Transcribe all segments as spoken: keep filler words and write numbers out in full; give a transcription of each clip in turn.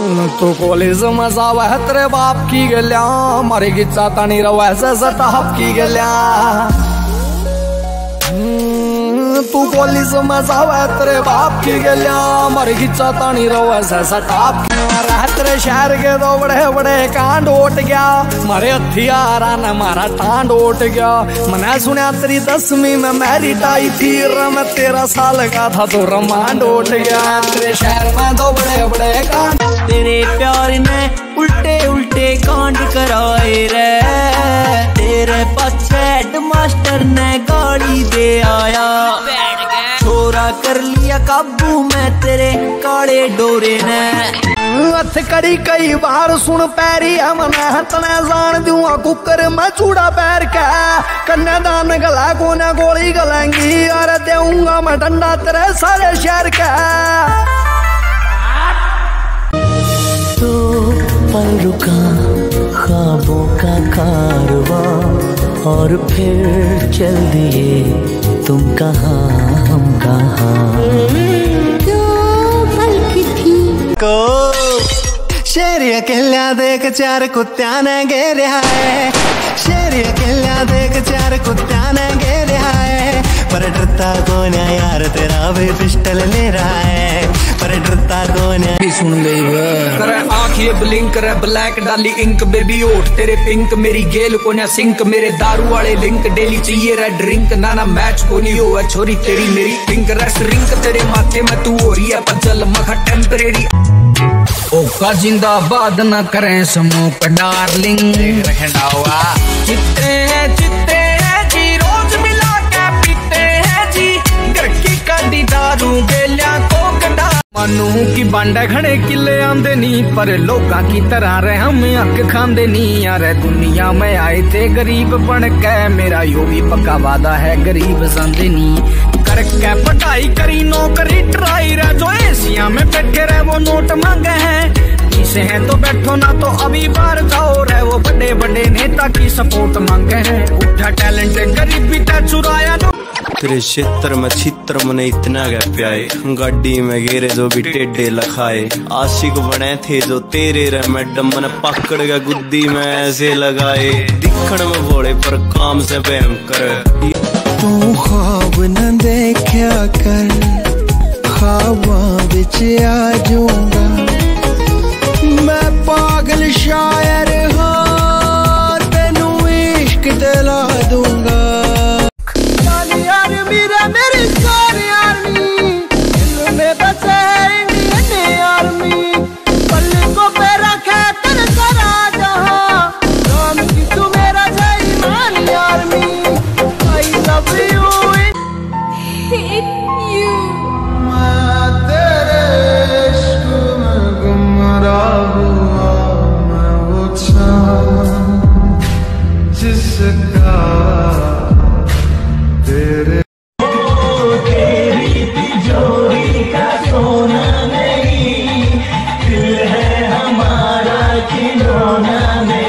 तू कॉलेज में जावे है तेरे बाप की गलिया, मारे गिच्चा तानी रवा ऐसे सटाप की गलिया। तू कॉलेज में जावे तेरे बाप की गलिया, मारे गिच्चा तानी रवा ऐसे सटाप की। मारा तेरे शहर के दो बड़े बड़े कांड उठ गया, मारे हथियारा ने मारा टांड उठ गया। मैंने सुना तेरी दसवीं में मैरिट आई थी, मैं तेरह साल का था तो रमांड उठ गया। तेरे शहर में दो बड़े बड़े कांड, तेरे प्यार ने उल्टे उल्टे कांड कराए रे। तेरे पीछे हेडमास्टर ने गाड़ी दे आया, छोरा कर लिया काबू में तेरे काले डोरे ने। हथ कड़ी कई बार सुन पैरी हमने हथने जान दूंगा कुकर में चूड़ा पैर के। कन्यादान गला को न गोली गलेंगी, अरे देऊंगा मैं डंडा तेरे सारे शहर का। तो पल रुका ख्वाबों का कारवां, और फिर चल दिए तुम कहाँ हम कहाँ। को शेर अकेला देख चार कुत्त्या ने घेरा है, शेर अकेला देख चार कुत्त्या ने घेरा है। पर डरता कौन है यार तेरा भी पिस्टल ले रहा है, पर डरता कौन है। सुन ले करे आँख ये ब्लिंक करे ब्लैक डाली इंक, बेबी ओठ तेरे पिंक, मेरी गेल को ना सिंक। मेरे दारू वाले लिंक डेली चाहिए रेड ड्रिंक, ना ना मैच को नहीं हुआ छोरी तेरी मेरी पिंक। रेस्ट रिंक तेरे माथे में तू हो रही है पचल मखा टेम्परेरी। ओका जिंदाबाद न करें स्मोक डार्लिंग, रहना हुआ चित्ते हैं चित्ते हैं जी, रोज मिला के पीते हैं जी। घर की कड़ी दारू बेलिया कोक डार, मानू की बांडा खड़े किले आंदे नी, पर लोका की तरह रहे हम अक खांदे नी। यार दुनिया में आए थे गरीब बन के, मेरा यो भी पक्का वादा है गरीब जांदे नी। करके पढ़ाई करी नौकरी ट्राई रहे, जो एशिया में बैठे रहे वो नोट मांगे हैं। पीछे हैं तो बैठो ना तो अभी बाहर जाओ रहे, वो बड़े बड़े नेता की सपोर्ट मांगे हैं। उठा टैलेंट गरीबी का चुराया नो। तेरे क्षेत्र में चित्र मने इतना गया प्याए, गाड़ी में गेरे जो भी टेढ़े लखाए। आशिक बने थे जो तेरे रे मैडम, मन पकड़ के गुद्दी में ऐसे लगाए। दिखण में भोले पर काम से भयंकर, तू ख्वाब न देखा कर, ख्वाबां विच आ जाऊंगा मैं। पागल शायर हाँ तेनू इश्क दिला दूंगा। यार मेरा मेरी सारी आर्मी दिल में बसे इंडियन आर्मी, पल को पे रखे तेरे सारा जहां, नाम की तू मेरा जय मान army. I love you, hate you। मैं तेरे इश्क में गुमराह हुआ, मैं वो चाँद जिसका तेरे तेरी तिजोरी का सोना नहीं, दिल है हमारा खिलौना नहीं।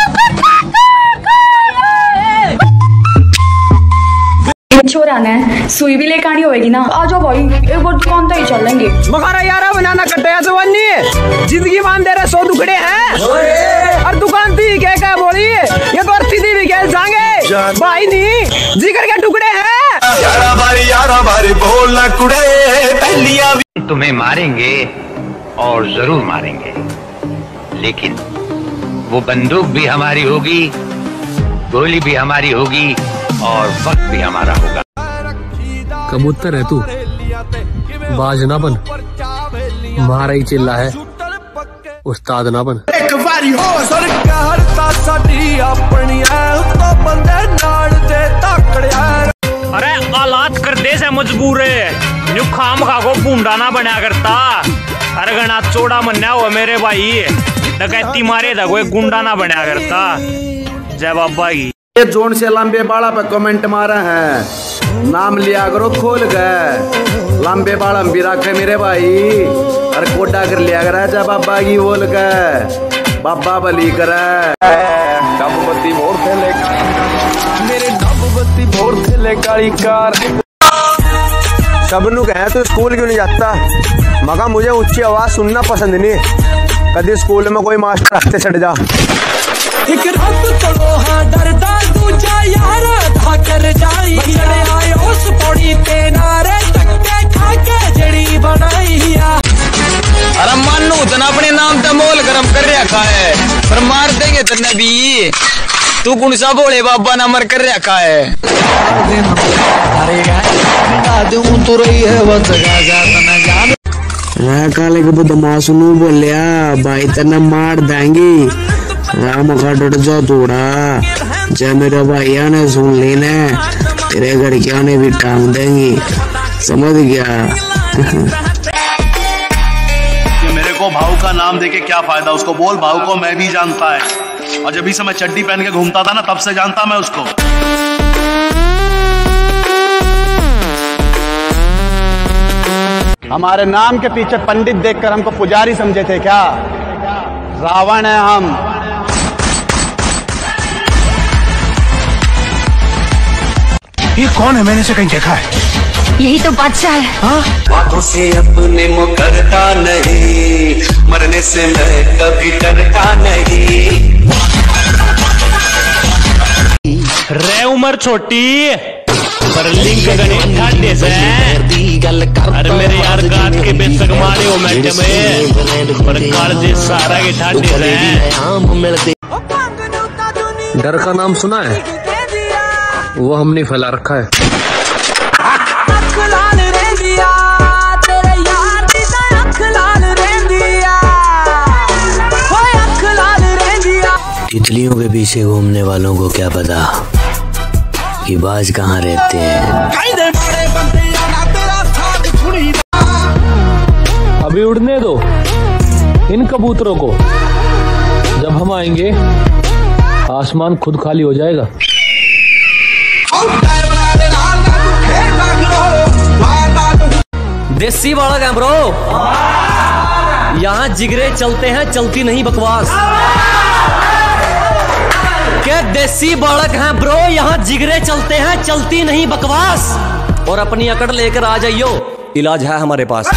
छोरा ने सुई भी लेकर आनी होगी ना, आ जाओ भाई एक बार दुकान तो ही चलेंगे। मखारा यारा बनाना कट्टे जवानी, जिंदगी मान दे रहे सौ दुखड़े हैं, और दुकान थी क्या क्या बोली ये तो अर्थी थी भी क्या जाएंगे भाई नहीं जिगर के टुकड़े हैं। यारा बारी यारा बारी बोलना कुड़े पहलिया। तुम्हें मारेंगे और जरूर मारेंगे, लेकिन वो बंदूक भी हमारी होगी, गोली भी हमारी होगी, और वक्त भी हमारा होगा। कबूतर है तू, बाज ना बन, मारा ही चिल्ला है, उस्ताद ना बन। एक बारी हो सरकार ता साडी अपनी है, तो बंदे नाल दे ताकड़िया। अरे औलाद कर दे से मजबूर है, न्यू खाम खा को बूंदा ना बना करता। अरे गणा चौड़ा मन्या हुआ मेरे भाई, डकैती मारे था कोई गुंडा ना बना करता। जय बाबा की। ये जोन से लंबे बाड़ा पे कमेंट मारा है, नाम लिया करो खोल गए। लंबे बाड़ा भी रखे मेरे भाई, अरे कोडा कर लिया कर जा बाबा की बोल के, बाबा बली करे। डब बत्ती भोर थे ले मेरे डब बत्ती भोर थे ले काली कार। सबनू कहे तो स्कूल क्यों नहीं जाता, मगर मुझे ऊंची आवाज सुनना पसंद नहीं। कभी स्कूल में कोई मास्टर हफ्ते चढ़ जा। एक रब तो हाँ डरदा दूजा यार था कर जाई जड़े आए उस पौड़ी पे नारे टक्के खा के जड़ी बनाई। अरे मानू तना अपने नाम पे मोल गरम कर रखा है पर मार देंगे तो नबी। तू कौन सा बोले बाबा ना मर कर रखा है। काले के बदमाश नू बोलिया भाई तेना मार देंगी राम का डर जा थोड़ा। जब मेरे भैया ने सुन ली ने तेरे घर क्या ने भी टांग देंगी, समझ गया। मेरे को भाऊ का नाम देके क्या फायदा, उसको बोल भाऊ को मैं भी जानता है। और जब से मैं चड्डी पहन के घूमता था ना तब से जानता मैं उसको। हमारे नाम के पीछे पंडित देखकर हमको पुजारी समझे थे क्या? रावण है हम। ये कौन है? मैंने इसे कहीं देखा है। यही तो बादशाह है। हाँ? बातों से अपने मुकरता नहीं, मरने से मैं कभी डरता नहीं। रे उम्र छोटी पर लिंक गणे ठाडे से। अरे मेरे यार गात के बेशक मारे हो मैच में पर कालजे सारा के ठाडे से। डर का नाम सुना है? वो हमने फैला रखा है। तितलियों के पीछे घूमने वालों को क्या पता कि बाज कहाँ रहते हैं। अभी उड़ने दो इन कबूतरों को, जब हम आएंगे आसमान खुद खाली हो जाएगा। देसी बालक है ब्रो, यहाँ जिगरे चलते हैं, चलती नहीं बकवास। क्या देसी बालक हैं ब्रो, यहाँ जिगरे चलते हैं, चलती नहीं बकवास। और अपनी अकड़ लेकर आ जाइयो, इलाज है हमारे पास।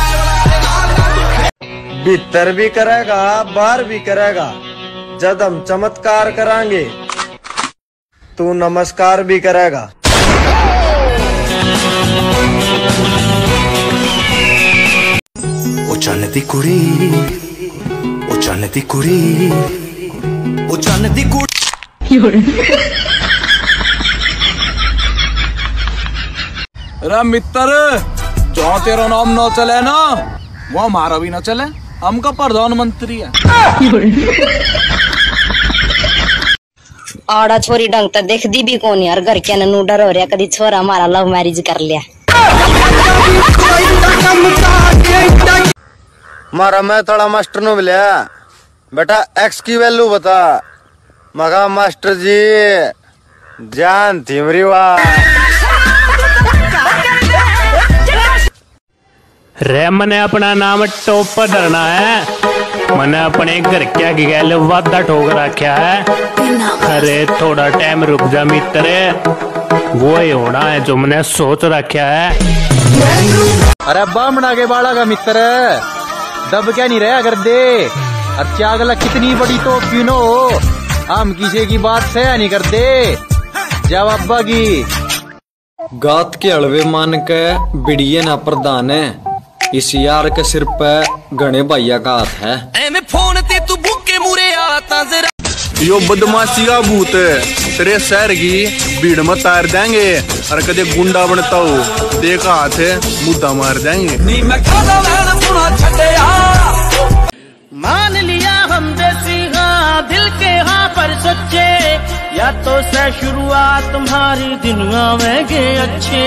भीतर भी करेगा बाहर भी करेगा, जब हम चमत्कार करांगे तू नमस्कार भी करेगा। ओ चन्नती कुड़ी, ओ चन्नती कुड़ी, ओ चन्नती कुड़ी। अरे मित्र, जो तेरा नाम न चले ना वो हमारा भी न चले, हमका प्रधानमंत्री है। आड़ा छोरी ढंग तो देख दी भी कौन यार, घर के नू डर हो रहा कदी छोरा हमारा लव मैरिज कर लिया। मारा मैं थोड़ा मास्टर नु मिलिया, बेटा एक्स की वैल्यू बता। मगा मास्टर जी जान थी वाह। रे मने अपना नाम टॉप पर धरना है, मैंने अपने घर क्या गैल वादा ठोक रखा है। अरे थोड़ा टाइम रुक जा मित्र, वो ही होना है जो मैंने सोच रखा है। अरे बामना के बाड़ा का मित्र, दब क्या नहीं रहा कर दे। अच्छा अगला कितनी बड़ी तो क्यों नो, हम किसी की बात सह नहीं करते। जब अब्बा की गात के अड़वे मान के बिड़िये ना प्रधान है, इस यार के सिर पे घने भैया का हाथ है। एमे फोन ते तू भूखे मुरे आता जरा। यो बदमाशी का भूत तेरे शहर की भीड़ में तार देंगे, और कदे गुंडा बनता हो देख हाथ है मुद्दा मार देंगे। नी मैं खादा वैन सुना छड़े आ। मान लिया हम देसी हाँ, दिल के हाँ पर सच्चे, या तो से शुरुआत तुम्हारी दुनिया में गे अच्छे।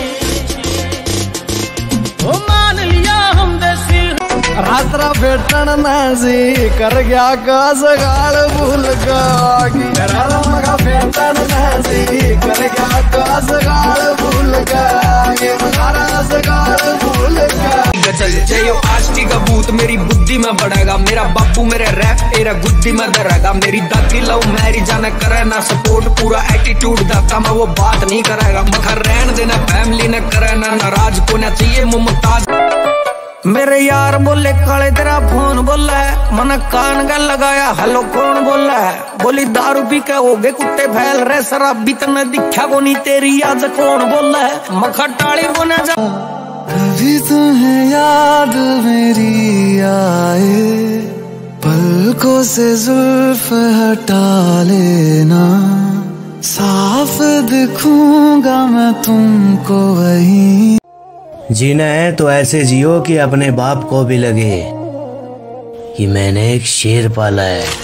ओ मान लिया हम देसी रात्रा बेटन नाजी कर गया का सगाल भूल गागी। मगा बेटन नाजी कर गया का सगाल भूल गागी। मगा सगाल भूल गागी। चल जाइयो आष्टी का भूत मेरी बुद्धि में बढ़ेगा, मेरा बापू मेरे रैप तेरा गुद्दी में धरेगा। मेरी दादी लव मैरिज जाने करे ना सपोर्ट, पूरा एटीट्यूड दाता मैं वो बात नहीं करेगा। मगर रहन देना फैमिली ने करे ना नाराज, को ना चाहिए मुमताज। मेरे यार बोले काले तेरा फोन बोला है, मन कान का लगाया हेलो कौन बोला है। बोली दारू पी के हो गए कुत्ते फैल रहे, शराबी तने दिखा को नहीं तेरी याद कौन बोला है। मखा टाली को न जा कभी तुम्हें याद मेरी आए, पलकों से जुल्फ हटा लेना, साफ दिखूंगा मैं तुमको वहीं। जीना है तो ऐसे जियो कि अपने बाप को भी लगे कि मैंने एक शेर पाला है।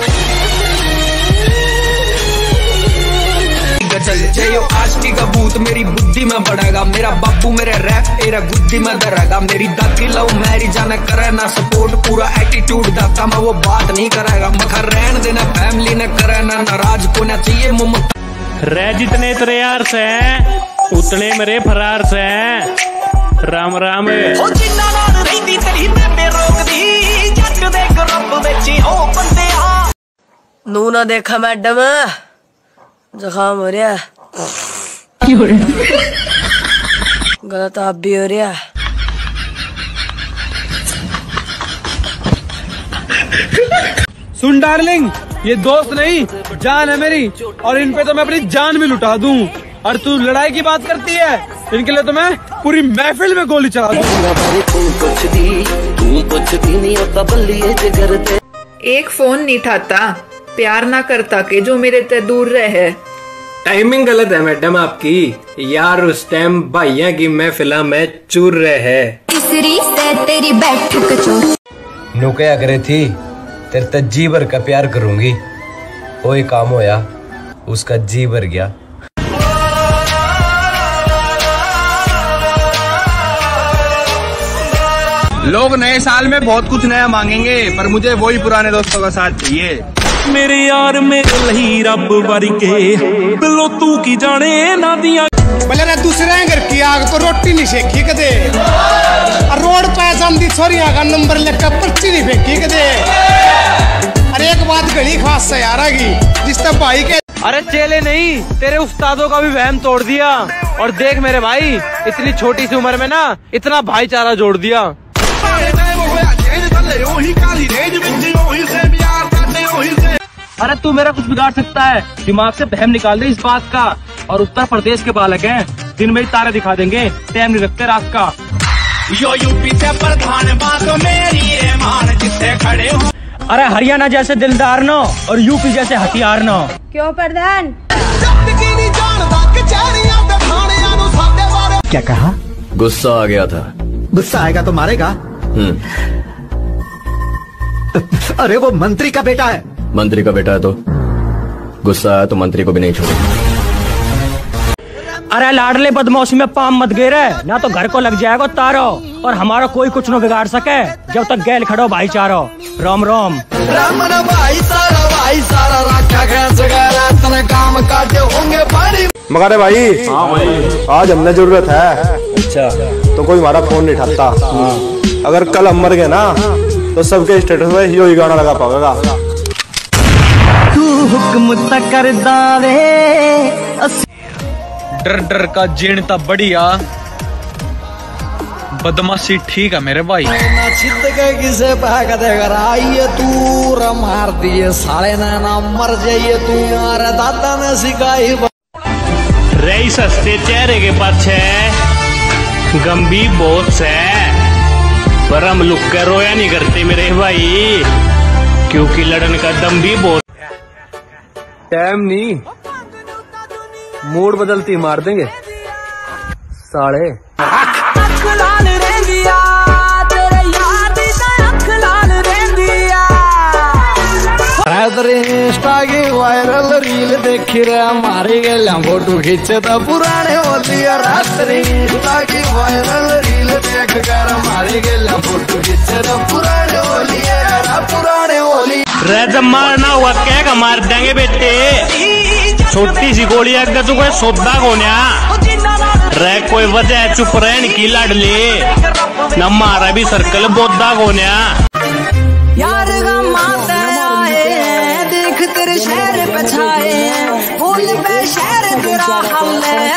जयो आष्टी का भूत मेरी बुद्धि में बढ़ेगा, मेरा बाबू मेरे रैप तेरा गुद्दी में धरेगा। मेरी दादी लव मैरी जाने करे ना सपोर्ट, पूरा एटीट्यूड दाता मैं वो बात नहीं करेगा। मखर रहन देना फैमिली ने करे ना नाराज को ना चाहिए मुमत। रह जितने तेरे यार से उतने मेरे फरार से राम राम। नू ना देखा मैडम जखाम हो रहा, गलत आप भी हो रहा। सुन डार्लिंग, ये दोस्त नहीं जान है मेरी, और इन पे तो मैं अपनी जान भी लुटा दूं। और तू लड़ाई की बात करती है, इनके लिए तो मैं पूरी महफिल में गोली चला दूं। एक फोन नहीं उठाता, प्यार ना करता के जो मेरे ते दूर रहे। टाइमिंग गलत है मैडम आपकी, यार उस टाइम भाइयों की महफिल में चूर रहे है। तेरी बैठक नो क्या करे थी, तेरे तक जी भर का प्यार करूंगी, कोई काम होया उसका जी भर गया। लोग नए साल में बहुत कुछ नया मांगेंगे, पर मुझे वही पुराने दोस्तों का साथ चाहिए। मेरे यार मेरे लही रब वर्गे बिलो तू की जाने ना दिया। बोले ना दूसरे घर की आग तो रोटी नहीं सेकी कदे, रोड पे जाती छोरिया का नंबर लेकर पर्ची नहीं फेंकी कदे। अरे एक बात गली खास से यार आगी, जिससे भाई के अरे चेले नहीं तेरे उस्तादों का भी वहम तोड़ दिया। और देख मेरे भाई, इतनी छोटी सी उम्र में ना इतना भाईचारा जोड़ दिया। अरे तू मेरा कुछ बिगाड़ सकता है, दिमाग से बहम निकाल दे इस बात का। और उत्तर प्रदेश के बालक हैं, दिन में ही तारे दिखा देंगे, टाइम नहीं रखते रात का। यो यूपी से प्रधान बात मेरी मान जिससे खड़े हो। अरे हरियाणा जैसे दिलदार नो और यूपी जैसे हथियार नो। क्यों प्रधान? क्या कहा? गुस्सा आ गया था। गुस्सा आएगा तो मारेगा? अरे वो मंत्री का बेटा है। मंत्री का बेटा है तो गुस्सा आया तो मंत्री को भी नहीं छोड़ेगा। अरे लाडले बदमाशी में पाम मत गिरे, ना तो घर को लग जाएगा तारो, और हमारा कोई कुछ न बिगाड़ सके जब तक गैल खड़ो भाईचारो। राम राम राम न भाई सारा भाई सारा राखा खेच गया तने काम काटे होंगे पानी। मगारे भाई, हाँ भाई, आज हमने जरूरत है। अच्छा तो कोई हमारा फोन नहीं उठाता। अगर कल हम मर गए ना तो सबके स्टेटस में यो ही गाना लगा पाएगा। तू हुक्म तक कर दावे डर डर का जीण ता बढ़िया, बदमाशी ठीक है मेरे भाई। छिद के किसे भाग देगा आइए तू र मार दिए साले ना ना मर जाइए तू, यार दादा ने सिखाई। रही सस्ते चेहरे के पाछे गंभीर बहुत से, पर हम लुक कर रोया नहीं करते मेरे भाई, क्योंकि लड़न का दम भी बहुत। टाइम नहीं, मूड बदलती मार देंगे साले। इंस्टा की वायरल रील देखी रे हमारी गैला फोटो खींचे तो पुराने होली। रात्रि इंस्टा की वायरल रील देख कर हमारी गैला फोटो खींचे तो पुराने होली पुराने होली। रे जब मारना हुआ क्या मार देंगे बेटे, छोटी सी गोली अगर तू कोई सौदा कोन्या रे, कोई वजह चुप रहने की लाडली न मारा भी सर्कल बोदा कोन्या। यार तेरे शहर पे छाए, फूल पे शहर तेरा हमले